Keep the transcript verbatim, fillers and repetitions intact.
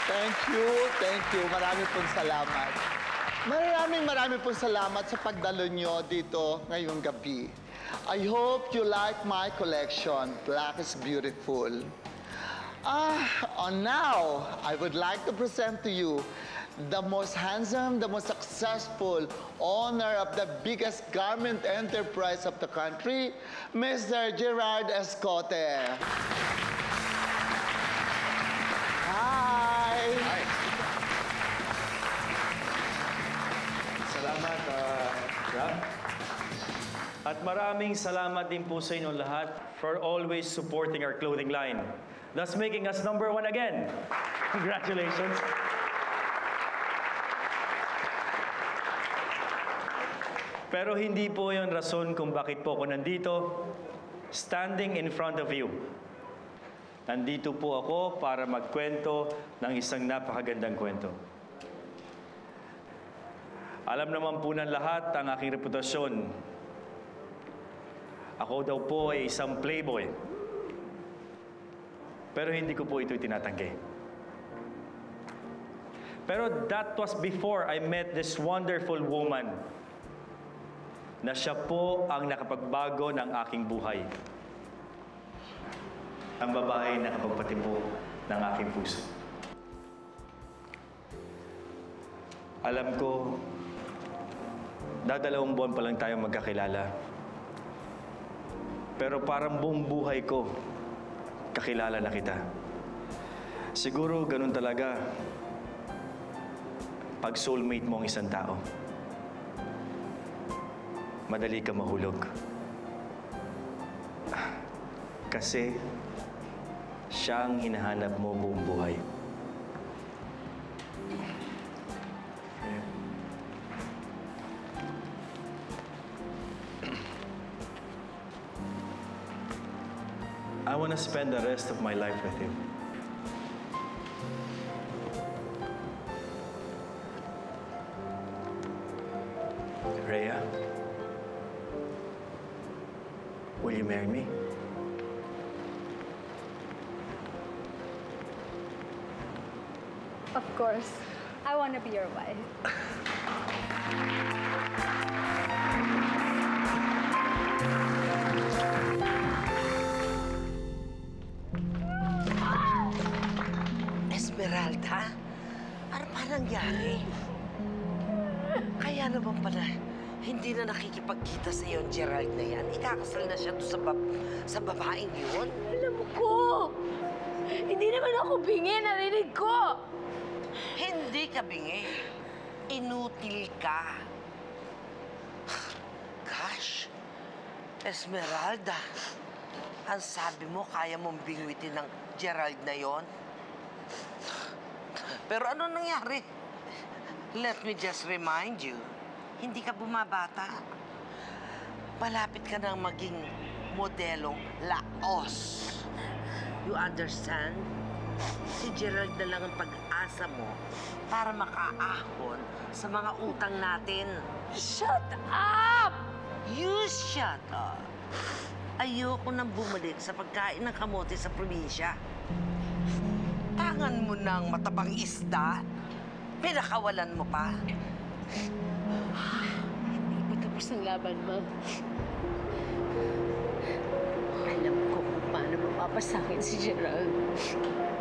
Thank you, thank you. Marami pong salamat. Maraming maraming pong salamat sa pagdalo nyo dito ngayong gabi. I hope you like my collection. Black is beautiful. Ah, and now, I would like to present to you the most handsome, the most successful owner of the biggest garment enterprise of the country, Mister Gerard Escote. Hi! Hi! Salamat, uh, Rob. At maraming salamat din po sa inyo lahat for always supporting our clothing line, thus making us number one again. Congratulations! Pero hindi po yon rason kung bakit po ako nandito, standing in front of you. Nandito po ako para magkwento ng isang napakagandang kwento. Alam naman po ng lahat ang aking reputasyon. Ako daw po ay isang playboy. Pero hindi ko po ito itinatanggi. Pero that was before I met this wonderful woman na siya po ang nakapagbago ng aking buhay. Ang babae na nakapagpatibok ng aking puso. Alam ko, dadalawang buwan pa lang tayo magkakilala. Pero parang buong buhay ko, kakilala na kita. Siguro ganun talaga pag soulmate mo ang isang tao. Madali ka mahulog. Kasi siya ang hinahanap mo buong buhay. I want to spend the rest of my life with you. Rhea? Will you marry me? Of course. I want to be your wife. Esmeralda? Ano pa nangyari? Kaya naman pala, hindi na nakikipagkita sa iyo ang Gerald na yan. Ikakasal na siya doon sa, bab sa babaeng yun. Alam ko! Hindi naman ako bingi, narinig ko! Hindi ka bingi. Inutil ka. Gosh, Esmeralda, ang sabi mo kaya mong bingwitin ng Gerald na yon. Pero ano nangyari? Let me just remind you, hindi ka bumabata. Malapit ka nang maging modelong laos. You understand? Si Gerald na lang ang pag-asa mo para makaahon sa mga utang natin. Shut up! You shut up. Ayoko nang bumalik sa pagkain ng kamote sa probinsya. Tangan mo ng matabang isda, pinakawalan mo pa. Hindi pa tapos ang laban mo. Alam ko kung paano mapapasakin si Gerald.